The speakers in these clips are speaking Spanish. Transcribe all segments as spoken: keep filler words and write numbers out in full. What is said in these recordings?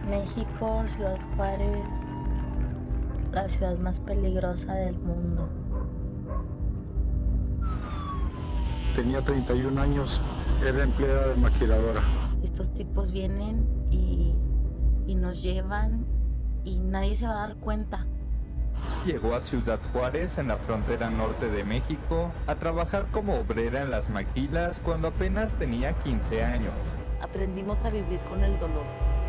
México, Ciudad Juárez, la ciudad más peligrosa del mundo. Tenía treinta y un años, era empleada de maquiladora. Estos tipos vienen y, y nos llevan y nadie se va a dar cuenta. Llegó a Ciudad Juárez, en la frontera norte de México, a trabajar como obrera en las maquilas cuando apenas tenía quince años. Aprendimos a vivir con el dolor.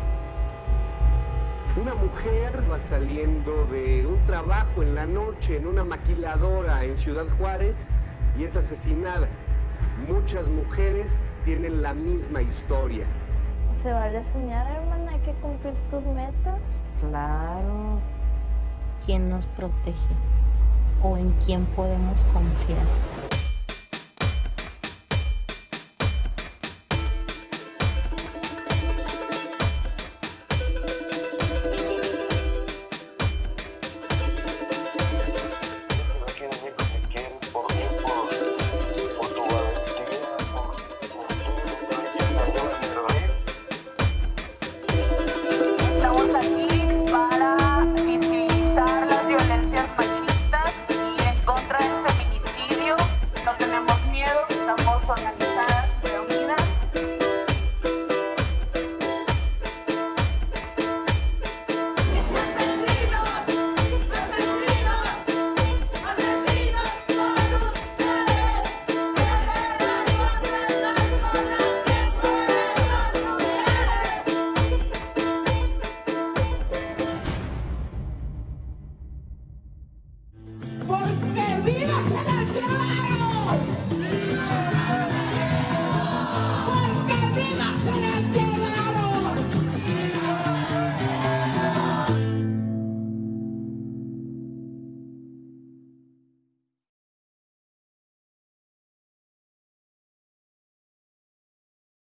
Una mujer va saliendo de un trabajo en la noche en una maquiladora en Ciudad Juárez y es asesinada. Muchas mujeres tienen la misma historia. ¿Se vale soñar, hermana? Hay que cumplir tus metas. Claro. ¿Quién nos protege? ¿O en quién podemos confiar?